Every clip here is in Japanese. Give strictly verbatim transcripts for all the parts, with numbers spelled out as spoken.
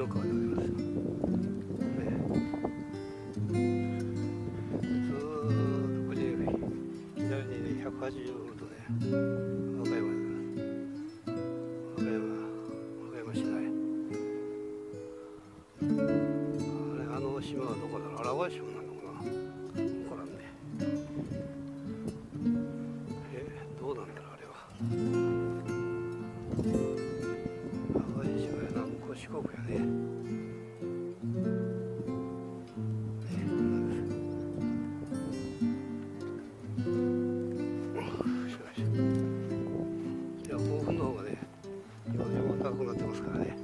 の川でございます。ね、ずーっとこっちに左にねひゃくはちじゅうどね、和歌山です。和歌山、和歌山市内。あれ、あの島はどこだろう。荒川島なのかな。分からんね。え、どうなんだろうあれは。淡路島やな、向こう四国やね。いや、甲府の方がね、今でも高くなってますからね。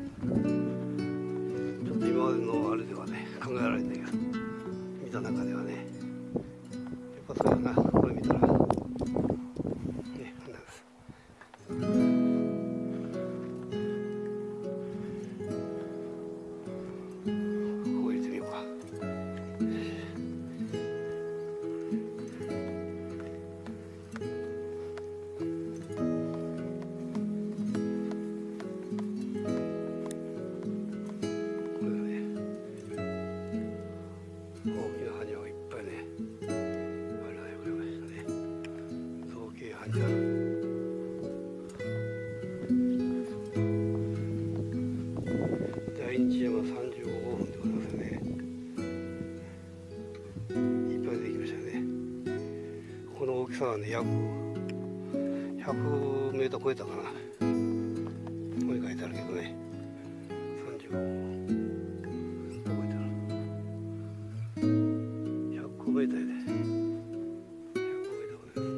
ちょっと今までのあれではね、考えられないんだけど、見た中ではね、やっぱそうやな、これ見たら、ね、こんなんです。ここ入れてみようか。大きな埴輪がいっぱいね、あれだよこれはね、造形埴輪。大日山さんじゅうごごうふんでございますよね。いっぱいできましたね。この大きさはね、約ひゃくメートル超えたかな。ここに書いてあるけどね、さんじゅうごごう。ひゃくメートルでひゃくメートルです。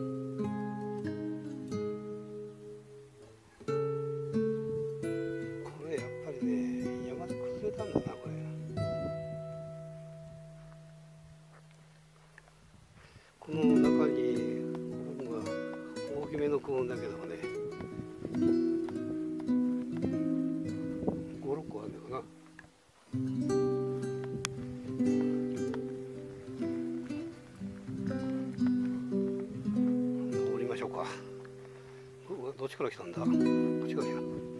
これやっぱりね、山で崩れたんだなこれ。この中にここが大きめのコーンだけどもね、ごろっこあるのかな。降りましょうか。どっちから来たんだ。こっちから来た。